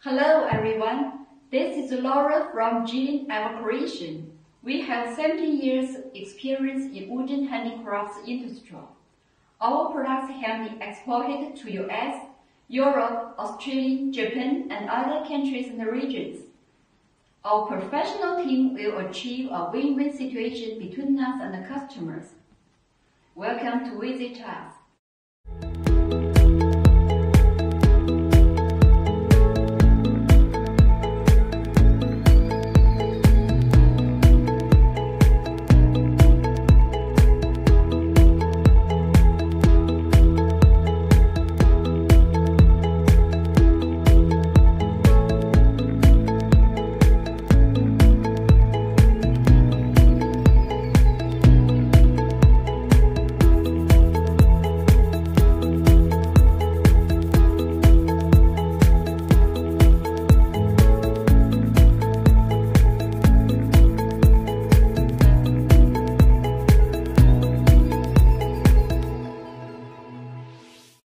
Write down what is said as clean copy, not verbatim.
Hello everyone, this is Laura from Jilin Creation. We have 17 years experience in wooden handicrafts industry. Our products have been exported to US, Europe, Australia, Japan, and other countries and regions. Our professional team will achieve a win-win situation between us and the customers. Welcome to visit us.